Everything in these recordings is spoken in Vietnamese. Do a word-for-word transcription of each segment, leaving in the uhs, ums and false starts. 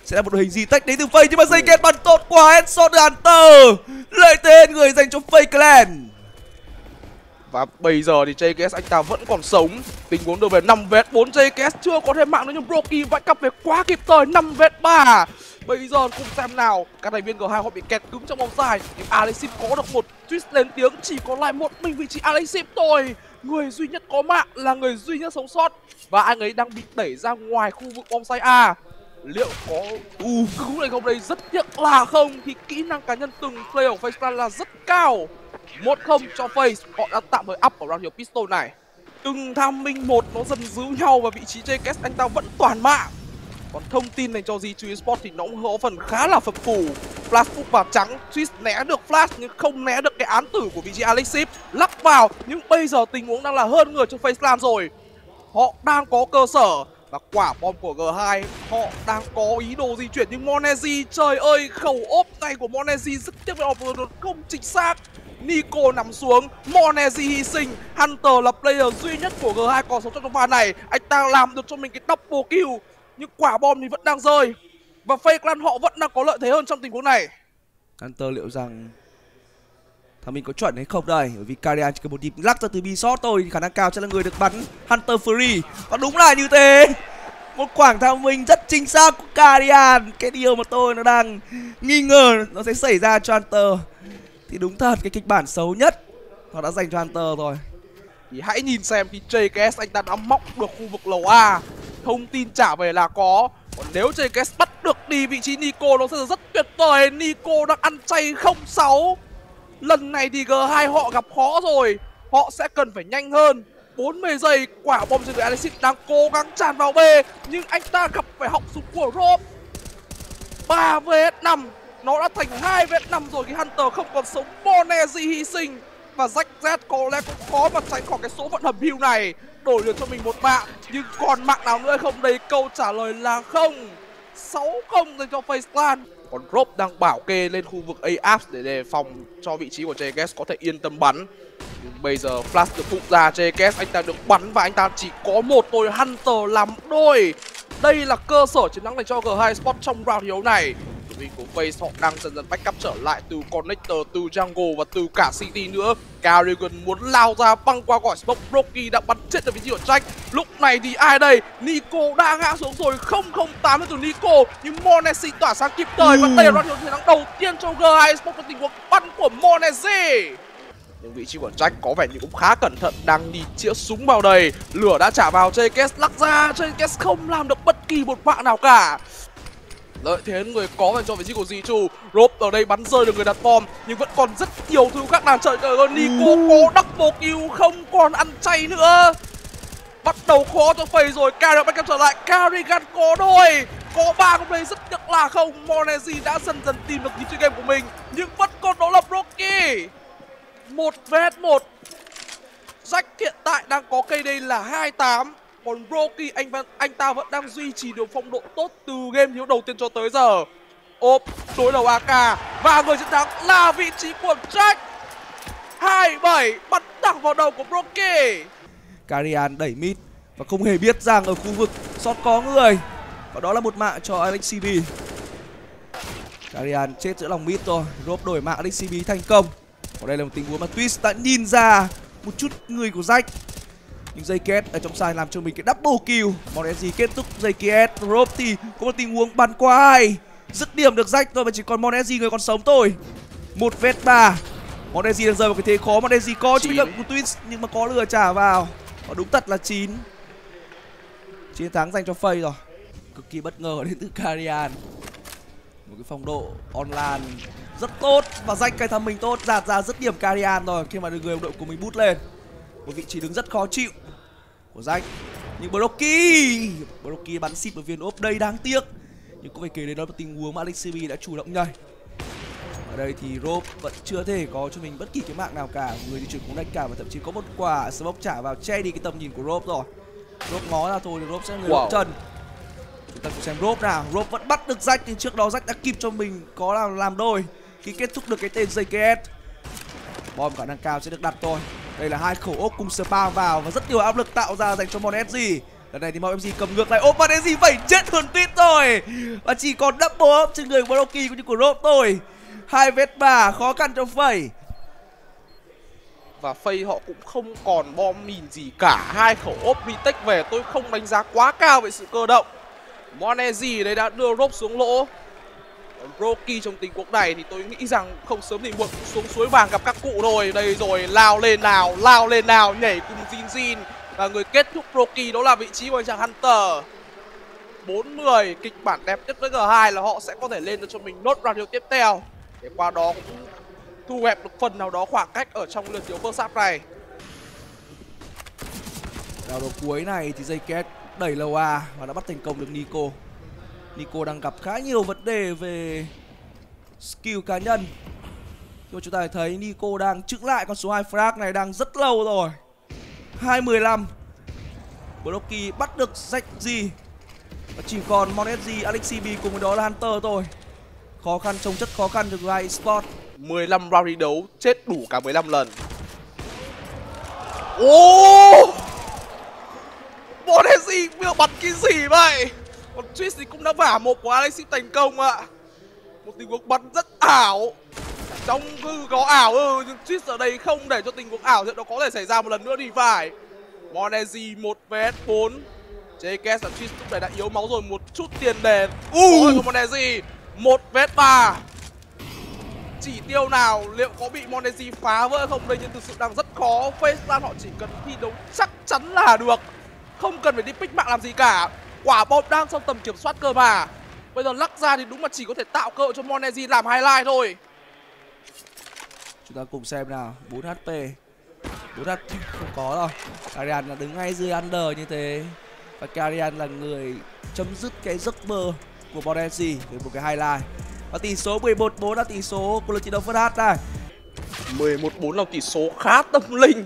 sẽ là một đội hình gì tách đến từ Face, nhưng mà dây kết bắn tốt quá, headshot từ Hunter, lợi tên người dành cho Face Clan. Và bây giờ thì gi ca ét anh ta vẫn còn sống. Tình huống đưa về năm vs bốn, gi ca ét chưa có thêm mạng nữa nhưng Broky vẫn cặp về quá kịp thời, năm vs ba. Bây giờ cùng xem nào, các thành viên G hai họ bị kẹt cứng trong vòng dài. Nhưng Alexip có được một twist lên tiếng, chỉ còn lại một mình vị trí Alexip thôi. Người duy nhất có mạng là người duy nhất sống sót. Và anh ấy đang bị đẩy ra ngoài khu vực bonsai A. Liệu có u cứu hay không đây? Rất tiếc là không. Thì kỹ năng cá nhân từng player của Face Clan là rất cao. Một không cho Face, họ đã tạm thời up ở round hiệu pistol này. Từng tham minh một nó dần giữ nhau và vị trí gi ca ét anh ta vẫn toàn mạng. Còn thông tin dành cho giê hai Esports thì nó cũng có phần khá là phập phù. Flash phúc vào trắng, Twist né được flash nhưng không né được cái án tử của vị trí Alexip. Lắc vào, nhưng bây giờ tình huống đang là hơn người cho Face Clan rồi. Họ đang có cơ sở. Và quả bom của G hai họ đang có ý đồ di chuyển nhưng Monezi, trời ơi, khẩu ốp này của Monezi rất tiếc với offload không chính xác. Nico nằm xuống, Monezi hy sinh. Hunter là player duy nhất của G hai còn sống trong ván này. Anh ta làm được cho mình cái double kill. Nhưng quả bom thì vẫn đang rơi. Và Face Clan họ vẫn đang có lợi thế hơn trong tình huống này. Hunter liệu rằng thằng mình có chuẩn hay không đây? Bởi vì Carian chỉ cần một nhịp lắc ra từ B-shot thôi thì khả năng cao sẽ là người được bắn Hunter Free. Và đúng là như thế. Một khoảng thao minh rất chính xác của Carian. Cái điều mà tôi nó đang nghi ngờ nó sẽ xảy ra cho Hunter thì đúng thật cái kịch bản xấu nhất họ đã dành cho Hunter rồi. Thì hãy nhìn xem khi gi ca ét anh ta đã móc được khu vực lầu A. Thông tin trả về là có. Còn nếu gi ca ét bắt được đi vị trí Nico nó sẽ rất tuyệt vời. Nico đang ăn chay không sáu. Lần này thì G hai họ gặp khó rồi. Họ sẽ cần phải nhanh hơn. bốn mươi giây, quả bom trên người Alexip đang cố gắng tràn vào B. Nhưng anh ta gặp phải họng súng của Rob. ba vs năm. Nó đã thành hai vs năm rồi khi Hunter không còn sống. Monezi hy sinh. Và Jack Z có lẽ cũng khó mà tránh khỏi cái số phận hầm hưu này. Đổi được cho mình một mạng. Nhưng còn mạng nào nữa hay không đây? Câu trả lời là không. sáu không dành cho Face Clan. Còn Rob đang bảo kê lên khu vực A Apps để đề phòng cho vị trí của gi ca ét có thể yên tâm bắn. Nhưng bây giờ flash được phụ ra, gi ca ét anh ta được bắn và anh ta chỉ có một thôi. Hunter làm đôi. Đây là cơ sở chiến thắng dành cho G hai Esports trong round hiếu này. Đội hình của Face họ đang dần dần backup trở lại từ Connector, từ Jungle và từ cả City nữa. Carrigan muốn lao ra băng qua khỏi smoke. Broky đã bắn chết được vị trí của Jack. Lúc này thì ai đây? Nico đã ngã xuống rồi. Không không tám từ Nico. Nhưng Monezi tỏa sáng kịp thời. Và đây là round chiến thắng đầu tiên cho G hai Esports trong tình huống bắn của Monezi. Nhưng vị trí của Jack có vẻ như cũng khá cẩn thận, đang đi chĩa súng vào đầy. Lửa đã trả vào, gi ca ét lắc ra. gi ca ét không làm được bất kỳ một mạng nào cả. Lợi thế người có dành cho vị trí của Zichu. Rob ở đây bắn rơi được người đặt bom. Nhưng vẫn còn rất nhiều thứ khác đang chờ đợi. Nico có double kill, không còn ăn chay nữa. Bắt đầu khó cho Face rồi. Carrigan backup trở lại. Carrigan có đôi. Có ba con play rất nhắc là không. Monezi đã dần dần tìm được nhịp chơi game của mình. Nhưng vẫn còn đó là Broky. Một vs một. Jack hiện tại đang có cây đây là hai tám. Còn Broky anh anh ta vẫn đang duy trì được phong độ tốt từ game hiếu đầu tiên cho tới giờ. Ốp đối đầu a ca. Và người chiến thắng là vị trí của Jack. Hai bảy bắn thẳng vào đầu của Broky. Carian đẩy mid và không hề biết rằng ở khu vực short có người. Và đó là một mạng cho Alexib. Carian chết giữa lòng mid rồi. Rob đổi mạng Alexib thành công. Ở đây là một tình huống mà Twist đã nhìn ra một chút người của Jack. Nhưng gi ca ét ở trong side làm cho mình cái double kill. Monezi kết thúc gi ca ét. Rob thì có một tình huống bắn qua ai. Dứt điểm được Jack thôi và chỉ còn Monezi người còn sống thôi. Một vs ba. Monezi đang rơi vào cái thế khó. Monezi có chữ đậm của Twist nhưng mà có lừa trả vào. Và đúng thật là chín. Chiến thắng dành cho Face rồi. Cực kỳ bất ngờ đến từ Carian. Một cái phong độ online rất tốt và danh cái thầm mình tốt, dạt ra dứt điểm Carian rồi khi mà được người đồng đội của mình bút lên. Một vị trí đứng rất khó chịu của danh. Nhưng Broky Broky bắn xịt một viên ốp đây đáng tiếc. Nhưng có phải kể đến đó là một tình huống mà Alexib đã chủ động nhảy. Ở đây thì Rob vẫn chưa thể có cho mình bất kỳ cái mạng nào cả. Người di chuyển cũng đánh cả và thậm chí có một quả smoke trả vào che đi cái tầm nhìn của Rob rồi. Rob ngó ra thôi thì Rob sẽ người wow. chân. Chúng ta cùng xem Rob nào. Rob vẫn bắt được Jack nhưng trước đó Jack đã kịp cho mình có làm làm đôi khi kết thúc được cái tên gi ca ét. Bom khả năng cao sẽ được đặt thôi. Đây là hai khẩu ốp cùng spam vào và rất nhiều áp lực tạo ra dành cho Monezi. Lần này thì Mao em giê cầm ngược lại. Ô, Mon em giê phải chết hơn Tuyết rồi. Và chỉ còn double up trên người của Broky cũng như của Rob thôi. Hai vết bà khó khăn cho Phẩy. Và Phây họ cũng không còn bom mìn gì cả. Hai khẩu ốp retake về tôi không đánh giá quá cao về sự cơ động. Monezi đấy đã đưa Rob xuống lỗ. Broky trong tình huống này thì tôi nghĩ rằng không sớm thì muộn xuống suối vàng gặp các cụ rồi. Đây rồi, lao lên nào, lao lên nào, nhảy cùng Jin Jin. Và người kết thúc Broky đó là vị trí của anh chàng Hunter. Bốn mươi, kịch bản đẹp nhất với G hai là họ sẽ có thể lên được cho mình nốt round tiếp theo. Để qua đó cũng thu hẹp được phần nào đó khoảng cách ở trong lượt thiếu first half này. Vào đầu cuối này thì J K S đẩy lầu A và đã bắt thành công được Nico. Nico đang gặp khá nhiều vấn đề về skill cá nhân. Nhưng chúng ta thấy Nico đang chững lại con số hai frag này đang rất lâu rồi. hai mười lăm. Broky bắt được Jack G. Và chỉ còn Mon ét giê, Alexi B cùng với đó là Hunter thôi. Khó khăn, trông chất khó khăn cho Gai Esports. mười lăm round thi đấu, chết đủ cả mười lăm lần. Ô! Mon ét giê vừa bắn cái gì vậy? Còn Twist thì cũng đã vả một của Alexi thành công ạ. Một tình huống bắn rất ảo. Trong cứ có ảo ừ, nhưng Twist ở đây không để cho tình huống ảo thì nó có thể xảy ra một lần nữa thì phải. Mon ét giê một vs bốn. J K S và Twist lúc này đã yếu máu rồi, một chút tiền đề. Ui của Mon ét giê một vs ba. Chỉ tiêu nào liệu có bị Mon ét giê phá vỡ không đây, nhưng thực sự đang rất khó. Faceland họ chỉ cần thi đấu chắc chắn là được, không cần phải đi pick mạng làm gì cả. Quả bom đang trong tầm kiểm soát cơ mà. Bây giờ lắc ra thì đúng là chỉ có thể tạo cơ hội cho Mon ét giê làm highlight thôi. Chúng ta cùng xem nào. Bốn hát pê. Bốn hát pê không có đâu. Karian là đứng ngay dưới under như thế. Và Karian là người chấm dứt cái giấc mơ của Mon ét giê với một cái highlight. Và tỷ số mười một bốn là tỷ số của lượt chiến đấu first half này. mười một bốn là tỷ số khá tâm linh.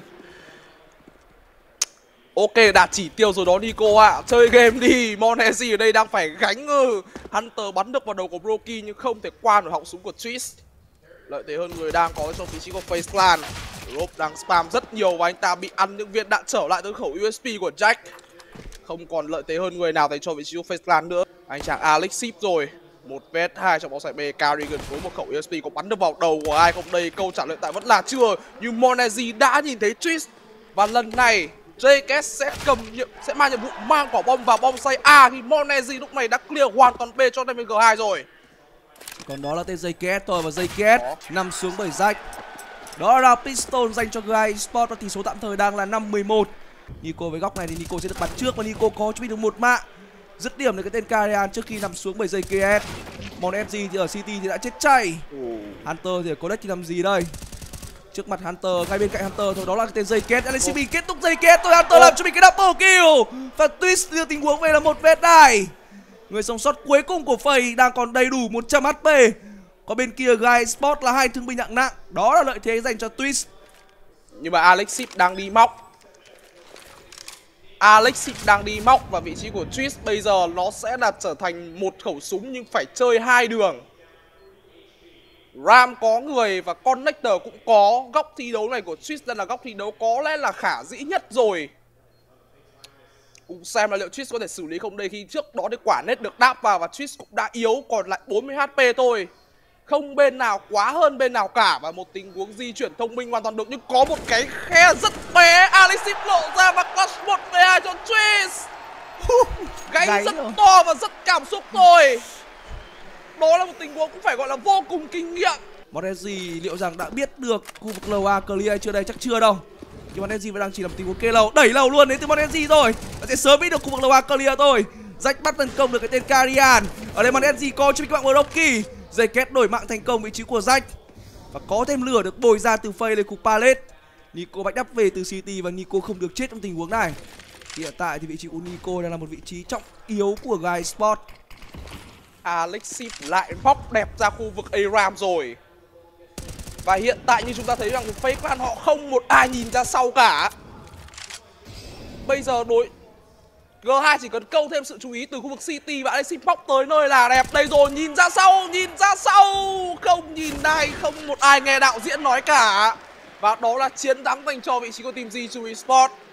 Ok, đạt chỉ tiêu rồi đó Nico ạ. À. Chơi game đi, Mon ét giê ở đây đang phải gánh ừ. Hunter bắn được vào đầu của Broky nhưng không thể qua được họng súng của Twist. Lợi thế hơn người đang có trong vị trí của Faceland. Rob đang spam rất nhiều và anh ta bị ăn những viên đạn trở lại từ khẩu u ét pê của Jack. Không còn lợi thế hơn người nào dành cho vị trí của Faceland nữa. Anh chàng Alex ship rồi. Một vs hai trong bóng sải B. Carrigan với một khẩu u ét pê có bắn được vào đầu của ai không đây? Câu trả lời tại vẫn là chưa. Nhưng Mon ét giê đã nhìn thấy Twist. Và lần này J K S sẽ cầm nhiệm sẽ mang nhiệm vụ mang quả bom vào bom say A khi Mon ét giê lúc này đã clear hoàn toàn B cho team G hai rồi. Còn đó là tên J K S thôi, và J K S nằm xuống bởi Jack. Đó là pistol dành cho Gai Esports và tỷ số tạm thời đang là năm mười một. Nico với góc này thì Nico sẽ được bắn trước và Nico có chuẩn bị được một mạng. Dứt điểm được cái tên Karian trước khi nằm xuống bởi J K S. Mon ét giê thì ở City thì đã chết chay. Hunter thì ở Codex thì làm gì đây? Trước mặt Hunter, ngay bên cạnh Hunter thôi, đó là cái tên J K S. Alexi B kết thúc J K S thôi, Hunter làm cho mình cái double kill. Và Twist đưa tình huống về là một vs hai. Người sống sót cuối cùng của Phẩy đang còn đầy đủ một trăm hát pê. Còn bên kia Gai Esports là hai thương binh hạng nặng. Đó là lợi thế dành cho Twist. Nhưng mà Alex Sip đang đi móc. Alex Sip đang đi móc và vị trí của Twist bây giờ nó sẽ là trở thành một khẩu súng nhưng phải chơi hai đường. Ram có người và Connector cũng có. Góc thi đấu này của Twist đang là góc thi đấu có lẽ là khả dĩ nhất rồi. Cùng xem là liệu Twist có thể xử lý không đây, khi trước đó thì quả net được đáp vào và Twist cũng đã yếu, còn lại bốn mươi hát pê thôi. Không bên nào quá hơn bên nào cả và một tình huống di chuyển thông minh hoàn toàn được, nhưng có một cái khe rất bé. Alexip lộ ra và clutch một vs hai cho Twist. Gánh rất rồi. To và rất cảm xúc thôi. Đó là một tình huống cũng phải gọi là vô cùng kinh nghiệm. Mon ét giê liệu rằng đã biết được khu vực lầu A clear hay chưa đây? Chắc chưa đâu. Nhưng Mon ét giê vẫn đang chỉ làm tình huống kê lầu, đẩy lầu luôn đến từ Mon ét giê rồi. Và sẽ sớm biết được khu vực lầu A clear thôi. Jack bắt tấn công được cái tên Karian. Ở đây Mon ét giê có cho các bạn Broky. J K S đổi mạng thành công vị trí của Jack. Và có thêm lửa được bồi ra từ Phây lên khu Palette. Nico backup về từ City và Nico không được chết trong tình huống này. Hiện tại thì vị trí của Nico đang là một vị trí trọng yếu của Gai Esports. Alexip lại móc đẹp ra khu vực A-Ram rồi. Và hiện tại như chúng ta thấy rằng Faceland họ không một ai nhìn ra sau cả. Bây giờ đối G hai chỉ cần câu thêm sự chú ý từ khu vực City và Alexip móc tới nơi là đẹp. Đây rồi, nhìn ra sau, nhìn ra sau. Không nhìn này, không một ai nghe đạo diễn nói cả. Và đó là chiến thắng dành cho vị trí của team G hai Esports.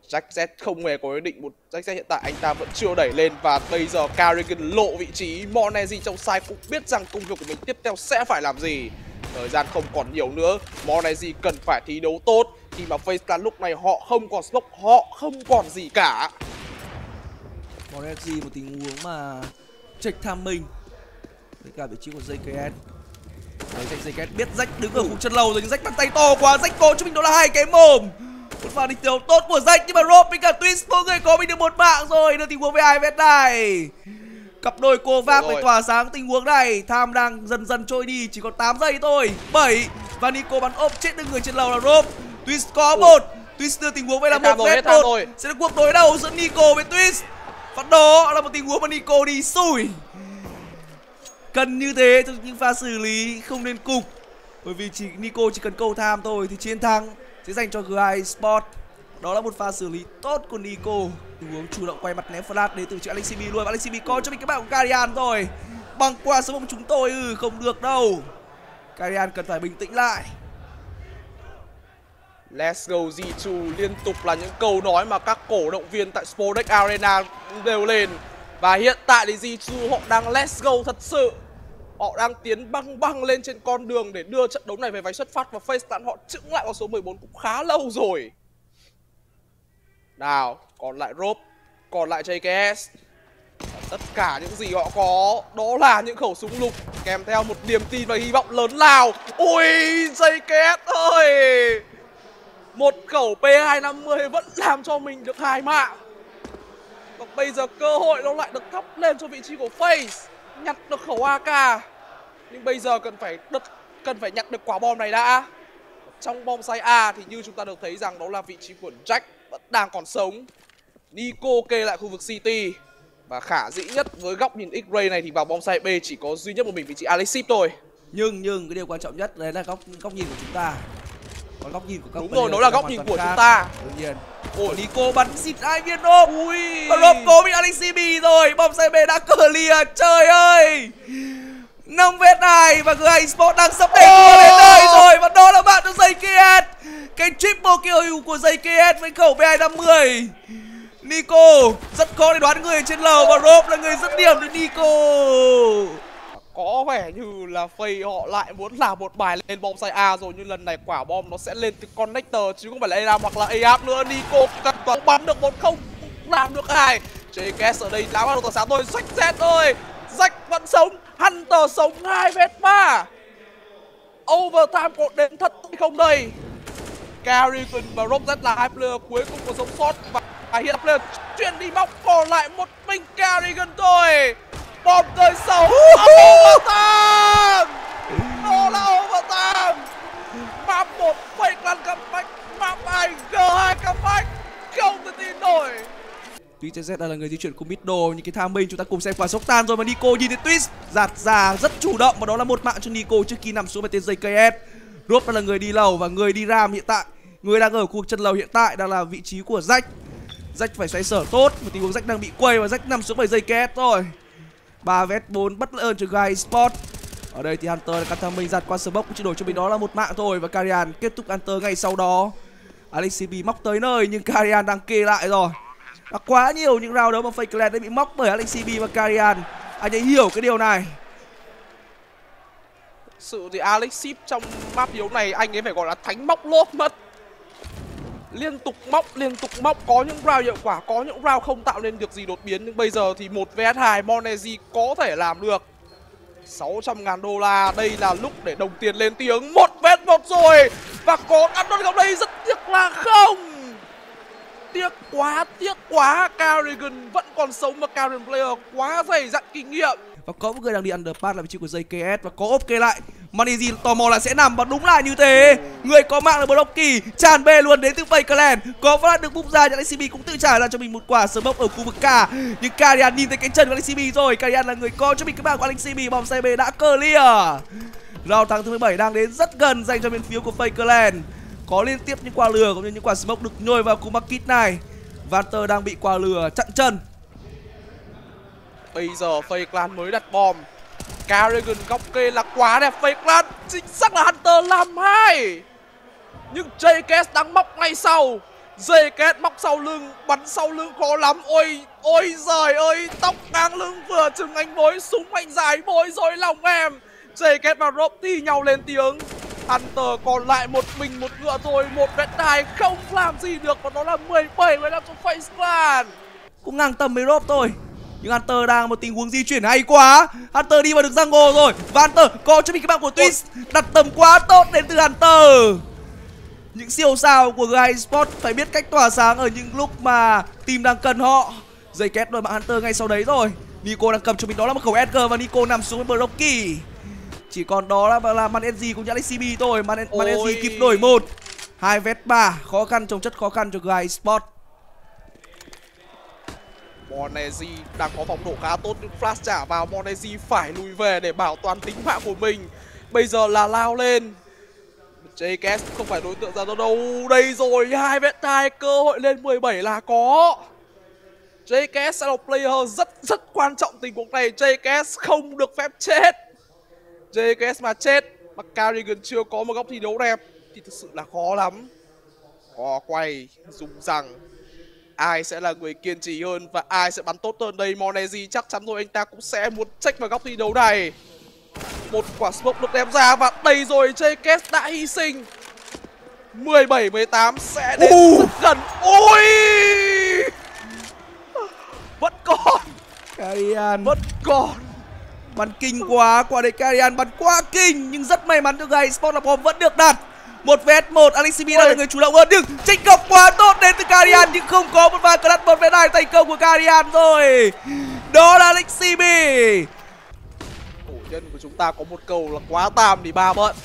Jack Z không hề có ý định một Jack Z hiện tại anh ta vẫn chưa đẩy lên và bây giờ Carrigan lộ vị trí. Monezi trong side cũng biết rằng công việc của mình tiếp theo sẽ phải làm gì. Thời gian không còn nhiều nữa, Monezi cần phải thi đấu tốt khi mà FaZe lúc này họ không còn smoke, họ không còn gì cả. Monezi một tình huống mà check tham minh với cả vị trí của gi ca ét. Đấy, gi ca ét biết Jack đứng ở vùng chân lầu rồi nhưng Jack bàn tay to quá, Jack có cho mình đó là hai cái mồm. Một pha đi tiêu tốt của Jack nhưng mà Rob với cả Twist mỗi người có mình được một mạng rồi. Đưa tình huống với hai vết này. Cặp đôi cô vác phải tỏa sáng tình huống này. Tham đang dần dần trôi đi, chỉ còn tám giây thôi. bảy và Nico bắn ốp chết được người trên lầu là Rob. Twist có một. Twist đưa tình huống với là một vết một. Sẽ là cuộc đối đầu giữa Nico với Twist. Và đó là một tình huống mà Nico đi xùi. Cần như thế cho những pha xử lý không nên cục. Bởi vì chỉ Nico chỉ cần câu tham thôi thì chiến thắng sẽ dành cho giê hai Sport. Đó là một pha xử lý tốt của Nico. Tình huống chủ động quay mặt ném flash đến từ chữ Alexib luôn. Alexib có cho mình cái bạn của Carian rồi. Băng qua số của chúng tôi ừ không được đâu. Carian cần phải bình tĩnh lại. Let's go giê hai liên tục là những câu nói mà các cổ động viên tại Spodek Arena đều lên. Và hiện tại thì giê hai họ đang let's go thật sự. Họ đang tiến băng băng lên trên con đường để đưa trận đấu này về vạch xuất phát. Và FaZe họ chững lại con số mười bốn cũng khá lâu rồi. Nào, còn lại Rob, còn lại gi ca ét. Và tất cả những gì họ có đó là những khẩu súng lục kèm theo một niềm tin và hy vọng lớn lao. Ui, gi ca ét ơi! Một khẩu P hai năm mươi vẫn làm cho mình được hai mạng. Và bây giờ cơ hội nó lại được thắp lên cho vị trí của FaZe. Nhặt được khẩu a ca. Nhưng bây giờ cần phải đứt, cần phải nhặt được quả bom này đã. Trong bom site A thì như chúng ta được thấy rằng đó là vị trí của Jack vẫn đang còn sống. Nico kê lại khu vực City. Và khả dĩ nhất với góc nhìn X-Ray này thì vào bom site B chỉ có duy nhất một mình vị trí Alexip thôi. Nhưng nhưng cái điều quan trọng nhất đấy là góc góc nhìn của chúng ta. Còn góc nhìn của các đúng rồi, đó là góc nhìn của khác. Chúng ta. Đương nhiên. Ôi, Nico bắn xịt hai viên Rob. Ui. Và Rob cố bị Alexib rồi. Bom site B đã clear. Trời ơi. năm vết này và giê hai Sport đang sắp đẩy oh. đến đây rồi. Và đó là bạn cho gi ca ét. Cái triple kill của gi ca ét với khẩu P hai năm mươi. Nico rất khó để đoán người trên lầu và Rob là người dứt điểm đến Nico. Có vẻ như là FaZe họ lại muốn làm một bài lên bom site A rồi, nhưng lần này quả bom nó sẽ lên từ connector chứ không phải là a rờ a hoặc là a ép nữa. Nico cần toàn bắn được một không làm được hai. gi ca ét ở đây đã bắt đầu tỏa sáng thôi. Jack Z ơi, Jack vẫn sống, Hunter sống hai vết ba. Overtime có đến thật hay không đây? Carrigan và Rob Z là hai player cuối cùng có sống sót và hiện player chuyển đi móc còn lại một mình Carrigan thôi. Bom rơi sâu. Overtime. Đó là overtime. Map một FaZe Clan comeback, map hai giê hai comeback. Không thể tin nổi. Twist là người di chuyển cùng middle, những cái tham minh chúng ta cùng xem quả sốc tan rồi mà Nico nhìn thấy Twist giạt ra rất chủ động và đó là một mạng cho Nico trước khi nằm xuống về tên gi ca ét. Rob là người đi lầu và người đi ram hiện tại, người đang ở khu vực chân lầu hiện tại đang là vị trí của Jack. Jack phải xoay sở tốt, một tình huống Jack đang bị quay và Jack nằm xuống bởi gi ca ét rồi. ba vs bốn bất lợi cho giê hai Sport. Ở đây thì Hunter là tham minh giạt qua smoke chỉ đổi cho mình đó là một mạng thôi và Carian kết thúc Hunter ngay sau đó. Alexib móc tới nơi nhưng Carian đang kê lại rồi. Và quá nhiều những round đấu mà FaZe Clan đã bị móc bởi Alexib và Carian. Anh ấy hiểu cái điều này. Sự thì Alexib trong map yếu này anh ấy phải gọi là thánh móc lốp mất. Liên tục móc, liên tục móc, có những round hiệu quả, có những round không tạo nên được gì đột biến. Nhưng bây giờ thì một vs hai Monezi có thể làm được. Sáu trăm ngàn đô la, đây là lúc để đồng tiền lên tiếng. Một vs một rồi. Và có ăn đón góc đây rất tiếc là không. Tiếc quá, tiếc quá. Carrigan vẫn còn sống mà Carrigan player quá dày dặn kinh nghiệm. Và có một người đang đi underpass là vị trí của gi ca ét và có ốp kê lại. Monezi tò mò là sẽ nằm và đúng là như thế. Người có mạng là Blocky tràn bê luôn đến từ FaZe Clan. Có phát được bung ra, Alexib cũng tự trả ra cho mình một quả smoke ở khu vực K. Nhưng Carian nhìn thấy cái chân của Alexib rồi. Carian là người có cho mình cái mạng của Alexib. Bom site B đã clear. Round thắng thứ mười bảy đang đến rất gần dành cho bên phía của FaZe Clan. Có liên tiếp những quả lừa cũng như những quả smoke được nhồi vào khu market này. Vanter đang bị quả lừa chặn chân. Bây giờ FaZe Clan mới đặt bom. Carrigan góc kê là quá đẹp. FaZe Clan chính xác là Hunter làm hai. Nhưng gi ca ét đang móc ngay sau. dây két móc sau lưng, bắn sau lưng khó lắm. Ôi, ôi giời ơi, tóc ngang lưng vừa chừng anh bối, súng anh dài bối rối lòng em. dây két và Rob thi nhau lên tiếng. Hunter còn lại một mình một ngựa thôi, một vết đài không làm gì được, và đó là mười bảy mười lăm cho FaZe Clan. Cũng ngang tầm với Rob thôi. Nhưng Hunter đang một tình huống di chuyển hay quá. Hunter đi vào được jungle rồi. Và Hunter có cho mình cái băng của Twist. Đặt tầm quá tốt đến từ Hunter. Những siêu sao của giê hai Esports phải biết cách tỏa sáng ở những lúc mà team đang cần họ. Dây két đội bạn Hunter ngay sau đấy rồi. Nico đang cầm cho mình đó là một khẩu Edgar và Nico nằm xuống với Broky. Chỉ còn đó là, là ManEnzy cũng như alex xê bê thôi. Man, ManEnzy kịp đổi một. Hai vét ba, khó khăn trồng chất khó khăn cho giê hai Esports. MonEnzy đang có phong độ khá tốt nhưng flash trả vào, MonEnzy phải lùi về để bảo toàn tính mạng của mình. Bây giờ là lao lên. jay két không phải đối tượng ra đâu đâu. Đây rồi, hai vết hai, cơ hội lên mười bảy là có. jay két sẽ là một player rất rất quan trọng tình huống này. jay két không được phép chết. jay két mà chết mà Carrigan chưa có một góc thi đấu đẹp thì thực sự là khó lắm. Có quay, dùng rằng ai sẽ là người kiên trì hơn và ai sẽ bắn tốt hơn đây. MonEnzy chắc chắn rồi, anh ta cũng sẽ muốn check vào góc thi đấu này. Một quả smoke được đem ra và đây rồi, jay két đã hy sinh. mười bảy mười tám sẽ đến uh. rất gần. Ôi, vẫn còn Carian vẫn còn bắn kinh quá, quả đấy Carian bắn quá kinh. Nhưng rất may mắn cho giê hai Esports là bom vẫn được đặt. Một vs một, alex xê bê là người chủ động hơn. Nhưng chênh lệch quá tốt đến từ Carian, nhưng không có một pha clutch một vs hai thành công của Carian rồi. Đó là alex xê bê. Cổ nhân của chúng ta có một câu là quá tam thì ba bận.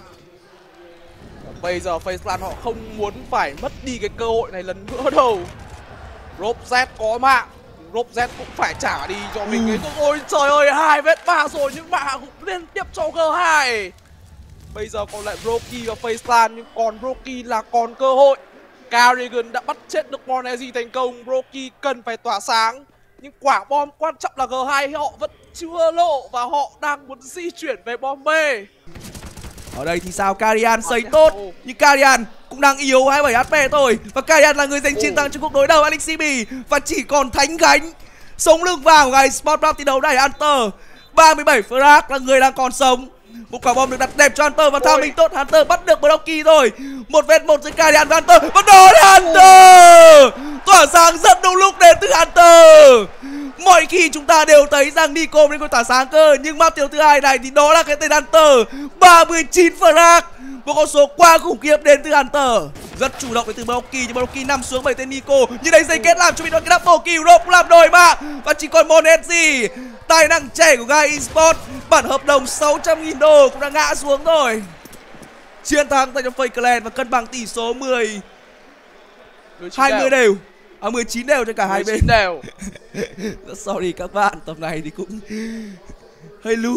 Bây giờ FaZe Clan họ không muốn phải mất đi cái cơ hội này lần nữa đâu. Rob Z có mạng, Rob Z cũng phải trả đi cho mình cái. Ôi trời ơi, hai vết ba rồi nhưng mạng cũng liên tiếp cho giê hai. Bây giờ còn lại Broky và FaZe Clan, nhưng còn Broky là còn cơ hội. Carrigan đã bắt chết được MonEnzy thành công. Broky cần phải tỏa sáng, nhưng quả bom quan trọng là giê hai họ vẫn chưa lộ và họ đang muốn di chuyển về bom B. Ở đây thì sao, Carian sấy tốt nhưng Carian cũng đang yếu hai mươi bảy hát pê thôi. Và Carian là người giành chiến thắng trong cuộc đối đầu alex xê bê. Và chỉ còn Thánh Gánh sống lưng vàng của giê hai Esports trong thi đấu này. Hunter ba mươi bảy frag là người đang còn sống. Một quả bom được đặt đẹp cho Hunter và thao mình tốt. Hunter bắt được Broky rồi. Một vs một giữa Carian và Hunter. Và đó là Hunter tỏa sáng rất đúng lúc đến từ Hunter. Mọi khi chúng ta đều thấy rằng Nico nên có tỏa sáng cơ, nhưng map tiêu thứ hai này thì đó là cái tên Hunter. ba mươi chín frag, một con số quá khủng khiếp đến từ Hunter. Rất chủ động đến từ Broky, nhưng Broky nằm xuống bởi tên Nico. Nhưng đây dây kết làm cho mình nói cái double kill. Rob cũng làm đôi mạng. Và chỉ còn MonEnzy, tài năng trẻ của giê hai Esports. Bản hợp đồng sáu trăm nghìn đô cũng đã ngã xuống rồi. Chiến thắng tại trong FaZe Clan và cân bằng tỷ số mười hai mươi đều. À, mười chín đều cho cả hai bên. Đều. Sorry các bạn, tầm này thì cũng hơi lú.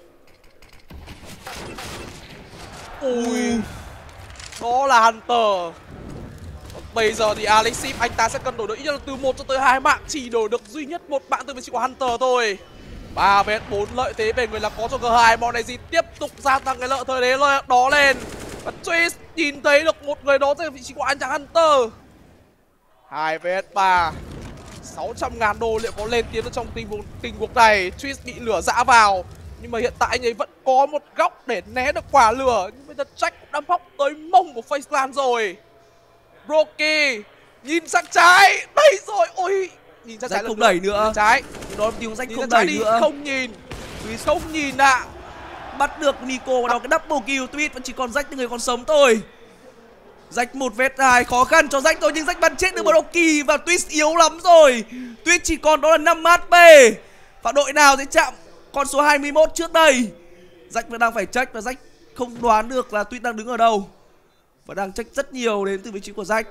Ui, đó là Hunter. Bây giờ thì Alexip anh ta sẽ cần đổi được ít nhất là từ một cho tới hai mạng, chỉ đổi được duy nhất một mạng từ vị trí của Hunter thôi. ba vs bốn lợi thế về người là có cho giê hai. MonEnzy tiếp tục gia tăng cái lợi thế đấy đó lên. Và Twist nhìn thấy được một người đó tại vị trí của anh chàng Hunter. hai vs ba, sáu trăm ngàn đô liệu có lên tiếng trong tình huống tình huống này. Twist bị lửa dã vào, nhưng mà hiện tại anh ấy vẫn có một góc để né được quả lửa. Nhưng bây giờ Jack cũng đã móc tới mông của FaZe Clan rồi. Broky nhìn sang trái, đây rồi. Ôi, nhìn sang trái không đẩy nữa. Trái. Đó tiếng Jack không đẩy đẩy nữa. Không nhìn. Twist không nhìn ạ. À. Bắt được Nico và đó cái double kill. Twist vẫn chỉ còn Jack những người còn sống thôi. Jack một vs hai, khó khăn cho Jack thôi, nhưng Jack bắn chết được Broky và Twist yếu lắm rồi. Twist chỉ còn đó là năm hát pê. Và đội nào sẽ chạm con số hai mươi mốt trước đây? Jack vẫn đang phải check và Jack không đoán được là Twist đang đứng ở đâu. Và đang check rất nhiều đến từ vị trí của Jack.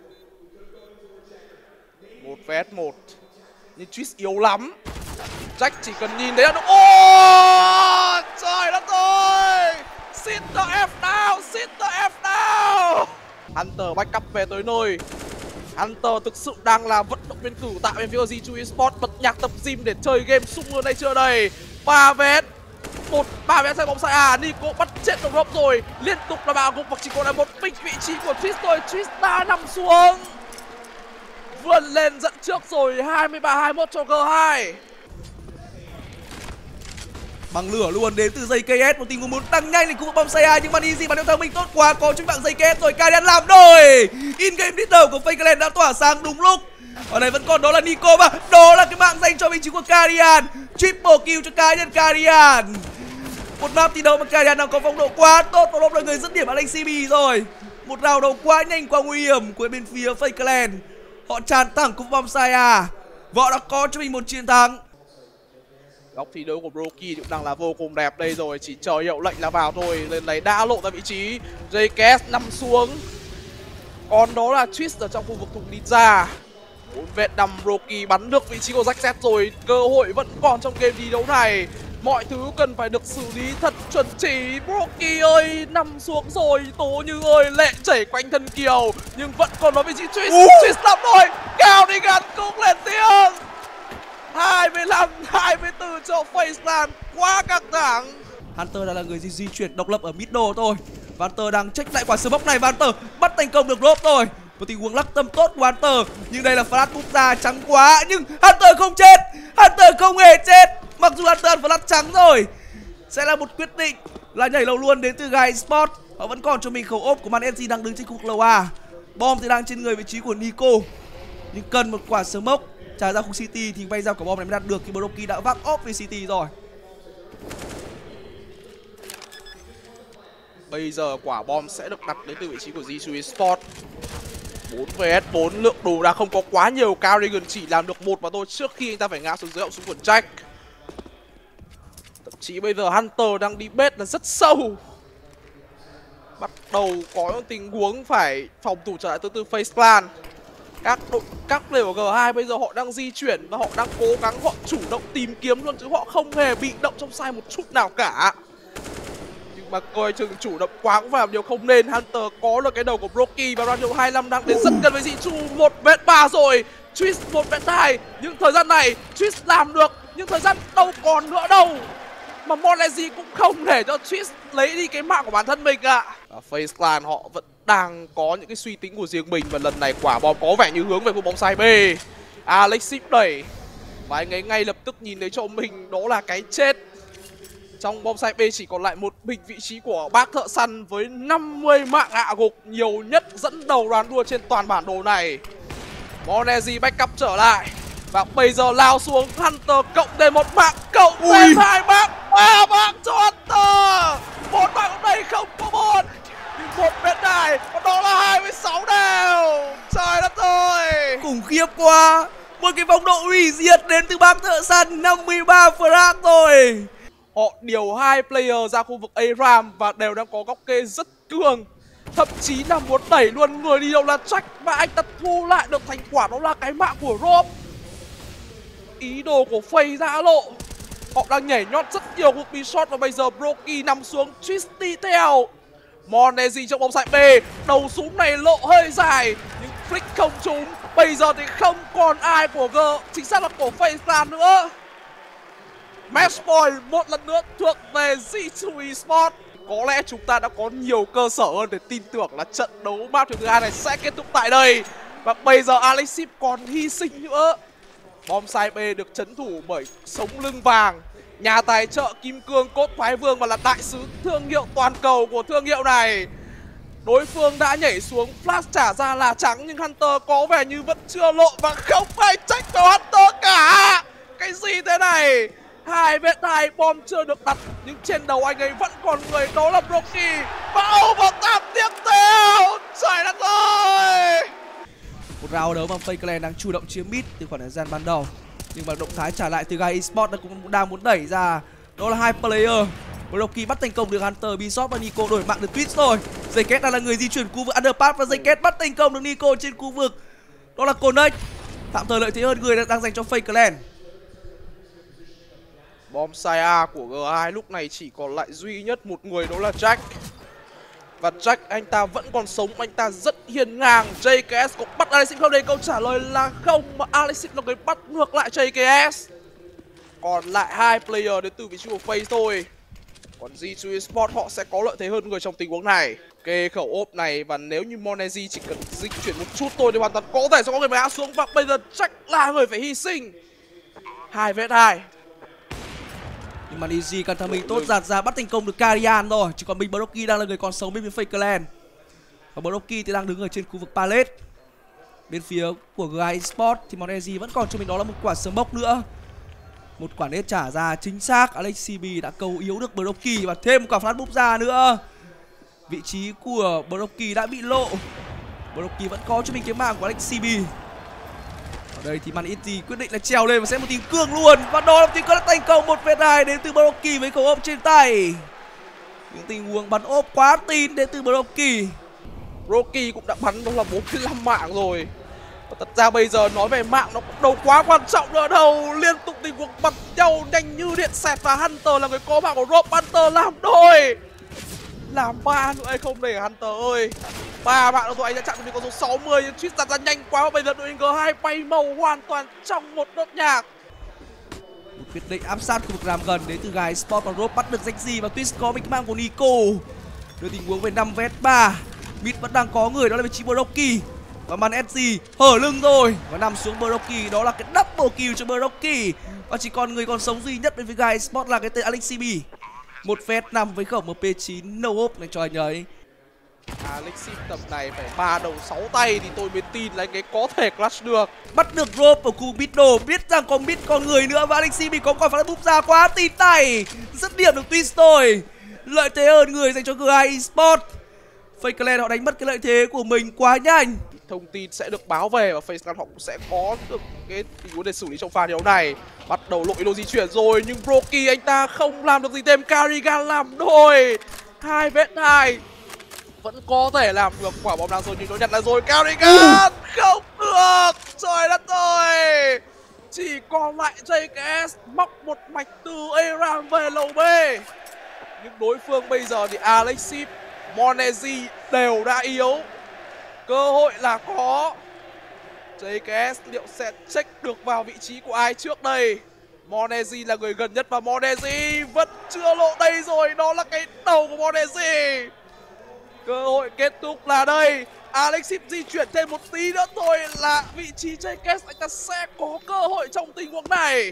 Một vs một, nhưng Twist yếu lắm. Jack chỉ cần nhìn thấy là được. Ô, trời đất ơi, sit the F down, sit the F down. Hunter backup về tới nơi. Hunter thực sự đang là vận động viên cử tại bên phía giê hai Esports, bật nhạc tập gym để chơi game sung hơn đây chưa đây. ba vs một ba vé xe bóng sai à. Nico bắt chết đồng đội rồi, liên tục là bạo gục và chỉ còn là một mình vị trí của Twist thôi. Twist đã nằm xuống, vươn lên dẫn trước rồi. Hai mươi ba hai mươi mốt cho G hai. Bằng lửa luôn đến từ giây ca ét, một tình huống muốn tăng nhanh lên khu vực bom say a nhưng mà Easy bắn theo thằng mình tốt quá, có trên mạng giây ca ét rồi. Carian làm đôi, in game leader của FaZe đã tỏa sáng đúng lúc. Ở đây vẫn còn đó là Nico và đó là cái mạng dành cho vị trí của Carian. Triple kill cho cá nhân Carian. Một map thi đấu mà Carian đang có phong độ quá tốt, và là người dứt điểm Alex xê bê rồi. Một round đầu quá nhanh quá nguy hiểm của bên phía FaZe. Họ tràn thẳng khu vực bom say a và họ đã có cho mình một chiến thắng. Góc thi đấu của Broky cũng đang là vô cùng đẹp đây rồi, chỉ chờ hiệu lệnh là vào thôi. Lên này đã lộ ra vị trí, jay ca ét nằm xuống, còn đó là Twist ở trong khu vực thùng ninja. Bốn vết đầm Broky bắn được vị trí của Jack Z rồi, cơ hội vẫn còn trong game thi đấu này. Mọi thứ cần phải được xử lý thật chuẩn chỉ. Broky ơi, nằm xuống rồi. Tố Như ơi, lệ chảy quanh thân Kiều, nhưng vẫn còn ở vị trí Twist. Uh. Twist làm rồi, cao đi gắn cũng lên tiếng. hai mươi lăm hai mươi tư cho FaZe, quá căng thẳng. Hunter đã là người di, di chuyển độc lập ở middle thôi. Hunter đang check lại quả smoke này và Hunter bắt thành công được drop rồi. Một tình huống lắc tâm tốt của Hunter, nhưng đây là flash búp ra trắng quá, nhưng Hunter không chết. Hunter không hề chết, mặc dù Hunter ăn flash trắng rồi. Sẽ là một quyết định là nhảy lầu luôn đến từ Guy Sport. Họ vẫn còn cho mình khẩu ốp của Man ét giê đang đứng trên khu vực lầu A. Bom thì đang trên người vị trí của Nico, nhưng cần một quả smoke trả ra khu City thì bay ra quả bom này mới đạt được, khi Broky đã vác ốp về City rồi. Bây giờ quả bom sẽ được đặt đến từ vị trí của Jisoo Esports. bốn vs bốn, lượng đồ đã không có quá nhiều. Carrigan chỉ làm được một mà thôi trước khi anh ta phải ngã xuống dưới hậu súng của Jack. Thậm chí bây giờ Hunter đang đi bết là rất sâu. Bắt đầu có những tình huống phải phòng thủ trở lại từ từ FaZe. Các đội, các player của G hai bây giờ họ đang di chuyển và họ đang cố gắng, họ chủ động tìm kiếm luôn, chứ họ không hề bị động trong sai một chút nào cả. Nhưng mà coi chừng chủ động quá cũng phải làm điều không nên. Hunter có được cái đầu của Broky và Radio hai mươi lăm đang đến rất gần với Zichu. Một vs ba rồi, Twist một vs hai. Nhưng thời gian này Twist làm được, nhưng thời gian đâu còn nữa đâu. Mà Monezi cũng không để cho Twist lấy đi cái mạng của bản thân mình ạ. À. FaZe họ vẫn đang có những cái suy tính của riêng mình, và lần này quả bom có vẻ như hướng về khu bóng sai B. Alexip đẩy và anh ấy ngay lập tức nhìn thấy cho mình đó là cái chết. Trong bom sai B chỉ còn lại một mình vị trí của bác thợ săn với năm mươi mạng hạ gục, nhiều nhất dẫn đầu đoàn đua trên toàn bản đồ này. Monezi backup trở lại và bây giờ lao xuống. Hunter cộng thêm một mạng, cộng thêm hai mạng, ba mạng cho Hunter. Một mạng ở đây không có một, nhưng một bên này, còn đó là hai mươi sáu đều. Trời đất ơi, khủng khiếp quá. Một cái vòng độ hủy diệt đến từ bác thợ săn, năm mươi ba frag rồi. Họ điều hai player ra khu vực A RAM và đều đang có góc kê rất cường. Thậm chí là muốn đẩy luôn người đi đâu là Jack, và anh ta thu lại được thành quả đó là cái mạng của Rob. Ý đồ của FaZe đã lộ. Họ đang nhảy nhót rất nhiều cuộc bị shot và bây giờ Broky nằm xuống, Twist đi theo. Monezi trong bóng sai B, đầu súng này lộ hơi dài nhưng flick không trúng. Bây giờ thì không còn ai của G, chính xác là của FaZe nữa. Match point một lần nữa thuộc về giê hai Esports. Có lẽ chúng ta đã có nhiều cơ sở hơn để tin tưởng là trận đấu map thứ hai này sẽ kết thúc tại đây. Và bây giờ Alexip còn hy sinh nữa. Bom sai B được trấn thủ bởi Sống Lưng Vàng, nhà tài trợ Kim Cương Cốt Phái Vương và là đại sứ thương hiệu toàn cầu của thương hiệu này. Đối phương đã nhảy xuống, flash trả ra là trắng, nhưng Hunter có vẻ như vẫn chưa lộ và không ai trách vào Hunter cả. Cái gì thế này? Hai vs hai, bom chưa được đặt nhưng trên đầu anh ấy vẫn còn người, đó là Broky. Và overtime tiếp theo. Trời đất ơi, một round đấu mà FaZe đang chủ động chiếm mid từ khoảng thời gian ban đầu, nhưng mà động thái trả lại từ Guy Esports cũng đang muốn đẩy ra, đó là hai player. Broky bắt thành công được Hunter, Bishop và Nico đổi mạng được Twist rồi. jay ca ét đang là người di chuyển khu vực underpass và jay ca ét bắt thành công được Nico trên khu vực, đó là Connect. Tạm thời lợi thế hơn người đang dành cho FaZe. bom sai A của G hai lúc này chỉ còn lại duy nhất một người, đó là Jack. Và Jack anh ta vẫn còn sống, anh ta rất hiền ngang. jay ca ét có bắt Alexip không? Đây câu trả lời là không, mà Alexip là người bắt ngược lại jay ca ét. Còn lại hai player đến từ vị trí của FaZe thôi. Còn giê hai Sport họ sẽ có lợi thế hơn người trong tình huống này. Kê khẩu ốp này và nếu như Monezi chỉ cần dịch chuyển một chút thôi thì hoàn toàn có thể sẽ có người ngã xuống, và bây giờ chắc là người phải hy sinh. Hai vs hai. Nhưng mà Easy cần thằng mình tốt giạt ra bắt thành công được Karian rồi. Chỉ còn mình Broky đang là người còn sống bên phía Fakerland. Và Broky thì đang đứng ở trên khu vực Palette. Bên phía của giê hai Esports thì Monezi vẫn còn cho mình đó là một quả smoke nữa. Một quả nết trả ra chính xác. Alexibi đã câu yếu được Broky và thêm một quả flash búp ra nữa. Vị trí của Broky đã bị lộ. Broky vẫn có cho mình cái mạng của Alexibi. Ở đây thì Man Easy quyết định là trèo lên và sẽ một tiếng cương luôn. Và đó là một tiếng cương đã thành công. Một vs hai đến từ Broky với khẩu ốp trên tay. Những tình huống bắn ốp quá tin đến từ Broky. Broky cũng đã bắn đó là bốn mươi lăm mạng rồi. Và thật ra bây giờ nói về mạng nó cũng đâu quá quan trọng nữa đâu. Liên tục tình huống bắn nhau nhanh như điện xẹt, và Hunter là người có mạng của Rob. Hunter làm đôi, làm ba nữa hay không để Hunter ơi. Ba mạng nữa thôi anh đã chạm được con số sáu mươi, nhưng Twitch đặt ra nhanh quá và bây giờ đội giê hai bay màu hoàn toàn trong một nốt nhạc. Một quyết định áp sát khu vực làm gần đến từ giê hai Sport, và Rob bắt được Zexy và Twitch có mình cái mạng của Nico. Đưa tình huống về năm vs ba. Mid vẫn đang có người, đó là vị trí Broky. Và Man ét giê hở lưng rồi và nằm xuống Broky, đó là cái double kill cho Broky. Và chỉ còn người còn sống duy nhất bên phía giê hai Sport là cái tên Alexibi. Một vs năm với khẩu em pê chín no hope này cho anh ấy. Alexip tầm này phải ba đầu sáu tay thì tôi mới tin là anh ấy có thể clutch được. Bắt được Rope ở khu middle, biết rằng có mid còn người nữa, và Alexibi có quả phản búp ra quá tin tay. Dứt điểm được Twist rồi. Lợi thế hơn người dành cho giê hai Esports. Fakerland họ đánh mất cái lợi thế của mình quá nhanh. Thông tin sẽ được báo về và Fakerland họ cũng sẽ có được cái tình huống để xử lý trong pha đấu này. Bắt đầu lộ ý đồ di chuyển rồi, nhưng Broky anh ta không làm được gì thêm. Karigan làm đôi. Hai vs hai. Vẫn có thể làm được quả bóng đang rồi, nhưng nó nhận lại rồi. Karigan không được. Trời đất ơi. Chỉ còn lại gi ca ét móc một mạch từ Aram về lầu B. Nhưng đối phương bây giờ thì Alexip, Monezi đều đã yếu. Cơ hội là có. gi ca ét liệu sẽ check được vào vị trí của ai trước đây? Monezi là người gần nhất và Monezi vẫn chưa lộ đây rồi. Đó là cái đầu của Monezi. Cơ hội kết thúc là đây. Alexip di chuyển thêm một tí nữa thôi là vị trí gi ca ét anh ta sẽ có cơ hội trong tình huống này.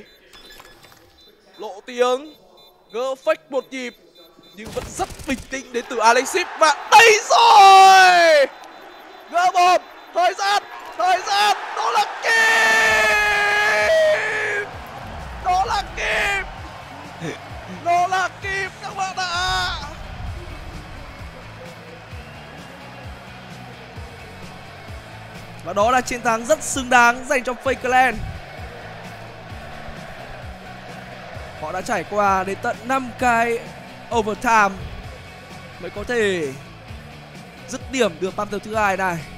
Lộ tiếng, gỡ fake một nhịp nhưng vẫn rất bình tĩnh đến từ Alexip. Và đây rồi, gỡ một. Thời gian, thời gian, đó là Kim. Đó là Kim. Đó là Kim các bạn ạ. Và đó là chiến thắng rất xứng đáng dành cho Fakerland. Họ đã trải qua đến tận năm cái overtime mới có thể dứt điểm được Panther thứ hai này.